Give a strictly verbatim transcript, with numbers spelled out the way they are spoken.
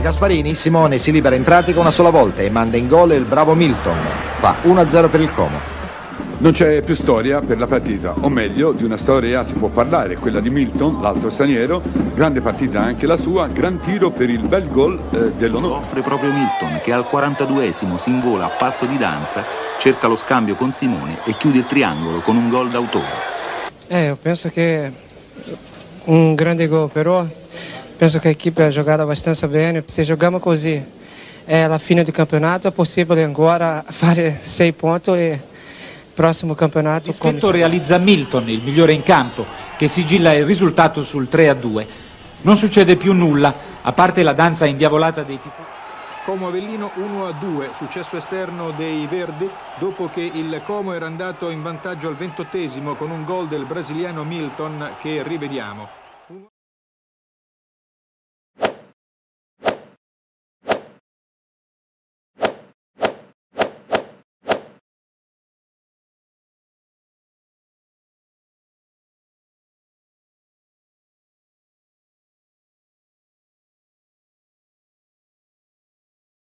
Gasparini, Simone si libera in pratica una sola volta e manda in gol il bravo Milton. Fa uno a zero per il Como. Non c'è più storia per la partita, o meglio, di una storia si può parlare, quella di Milton, l'altro straniero, grande partita anche la sua, gran tiro per il bel gol eh, dell'onore. Lo offre proprio Milton, che al quarantaduesimo si invola a passo di danza, cerca lo scambio con Simone e chiude il triangolo con un gol d'autore. Eh, io penso che un grande gol, però penso che l'equipe ha giocato abbastanza bene. Se giochiamo così è alla fine del campionato, è possibile ancora fare sei punti e prossimo campionato. Il dischetto realizza Milton, il migliore in campo, che sigilla il risultato sul tre a due. Non succede più nulla, a parte la danza indiavolata dei tifosi. Como Avellino uno a due, successo esterno dei Verdi dopo che il Como era andato in vantaggio al ventottesimo con un gol del brasiliano Milton che rivediamo.